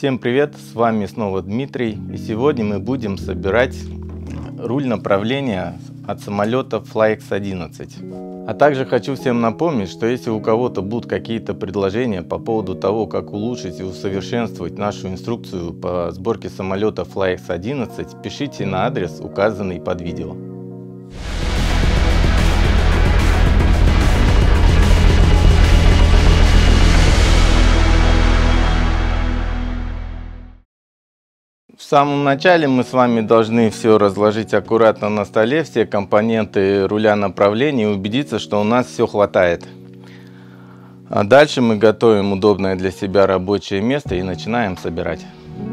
Всем привет, с вами снова Дмитрий, и сегодня мы будем собирать руль направления от самолета FlyX-11. А также хочу всем напомнить, что если у кого-то будут какие-то предложения по поводу того, как улучшить и усовершенствовать нашу инструкцию по сборке самолета FlyX-11, пишите на адрес, указанный под видео. В самом начале мы с вами должны все разложить аккуратно на столе, все компоненты руля направления, и убедиться, что у нас все хватает. А дальше мы готовим удобное для себя рабочее место и начинаем собирать.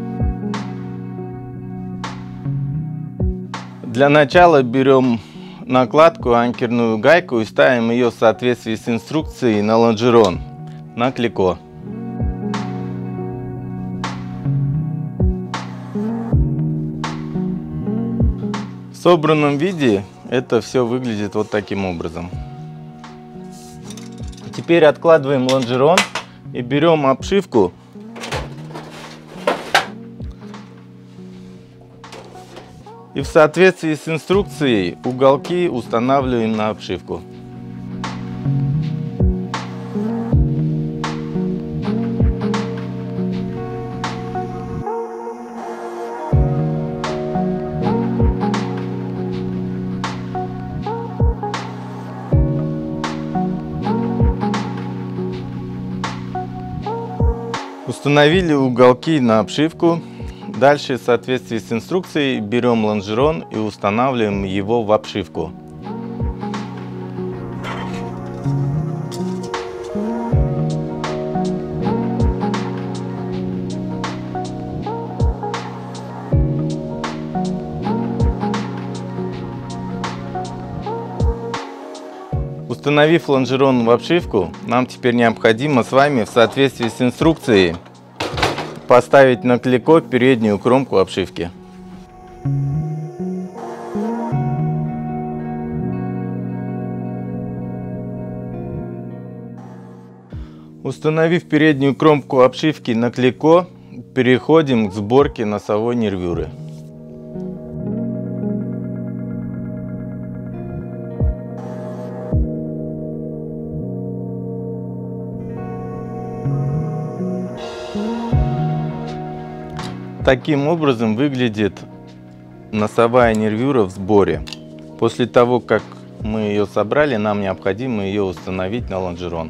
Для начала берем накладку, анкерную гайку и ставим ее в соответствии с инструкцией на лонжерон, на клико. В собранном виде это все выглядит вот таким образом. Теперь откладываем лонжерон и берем обшивку. И в соответствии с инструкцией уголки устанавливаем на обшивку. Установили уголки на обшивку. Дальше, в соответствии с инструкцией, берем лонжерон и устанавливаем его в обшивку. Установив лонжерон в обшивку, нам теперь необходимо с вами в соответствии с инструкцией поставить на клико переднюю кромку обшивки. Установив переднюю кромку обшивки на клико, переходим к сборке носовой нервюры. Таким образом выглядит носовая нервюра в сборе. После того, как мы ее собрали, нам необходимо ее установить на лонжерон.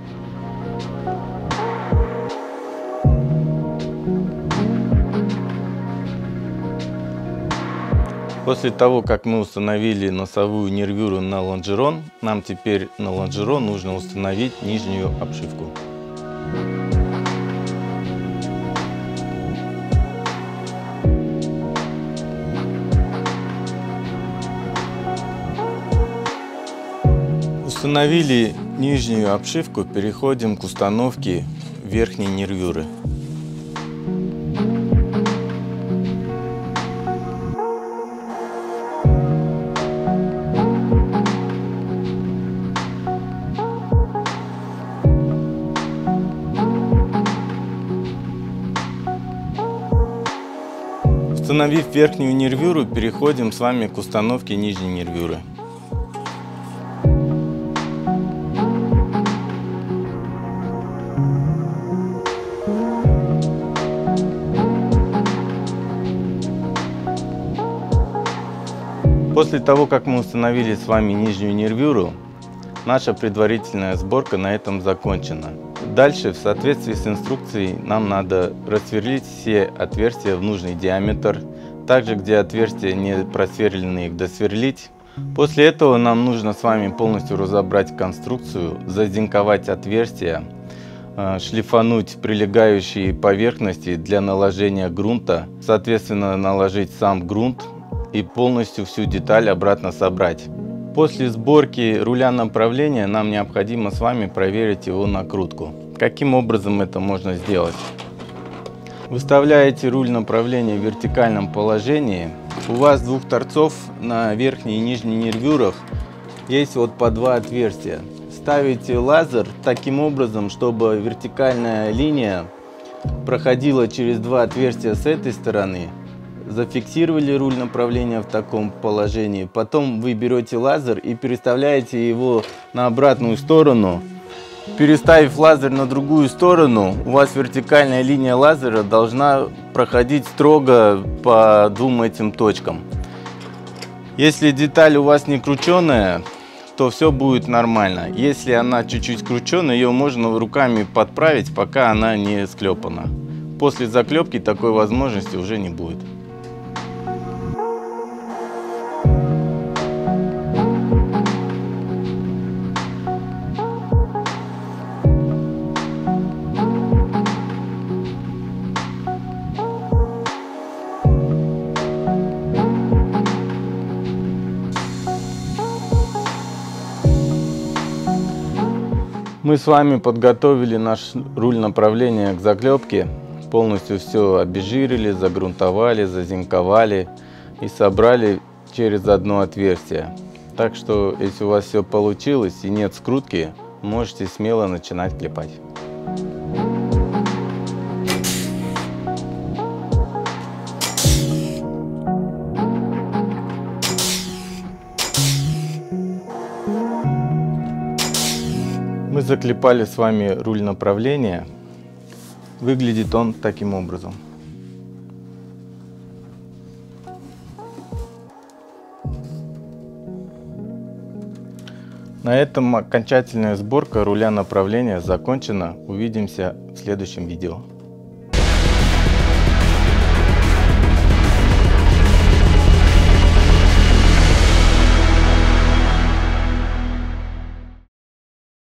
После того, как мы установили носовую нервюру на лонжерон, нам теперь на лонжерон нужно установить нижнюю обшивку. Установили нижнюю обшивку, переходим к установке верхней нервюры. Установив верхнюю нервюру, переходим с вами к установке нижней нервюры. После того, как мы установили с вами нижнюю нервюру, наша предварительная сборка на этом закончена. Дальше, в соответствии с инструкцией, нам надо просверлить все отверстия в нужный диаметр. Также, где отверстия не просверлены, их досверлить. После этого нам нужно с вами полностью разобрать конструкцию, зазинковать отверстия, шлифануть прилегающие поверхности для наложения грунта, соответственно наложить сам грунт и полностью всю деталь обратно собрать. После сборки руля направления нам необходимо с вами проверить его накрутку. Каким образом это можно сделать? Выставляете руль направления в вертикальном положении. У вас с двух торцов на верхней и нижней нервюрах есть вот по два отверстия. Ставите лазер таким образом, чтобы вертикальная линия проходила через два отверстия с этой стороны. Зафиксировали руль направления в таком положении. Потом вы берете лазер и переставляете его на обратную сторону. Переставив лазер на другую сторону, у вас вертикальная линия лазера должна проходить строго по двум этим точкам. Если деталь у вас не крученая, то все будет нормально. Если она чуть-чуть крученая, ее можно руками подправить, пока она не склепана. После заклепки такой возможности уже не будет. Мы с вами подготовили наш руль направления к заклепке. Полностью все обезжирили, загрунтовали, зазинковали и собрали через одно отверстие. Так что, если у вас все получилось и нет скрутки, можете смело начинать клепать. Мы заклепали с вами руль направления. Выглядит он таким образом. На этом окончательная сборка руля направления закончена. Увидимся в следующем видео.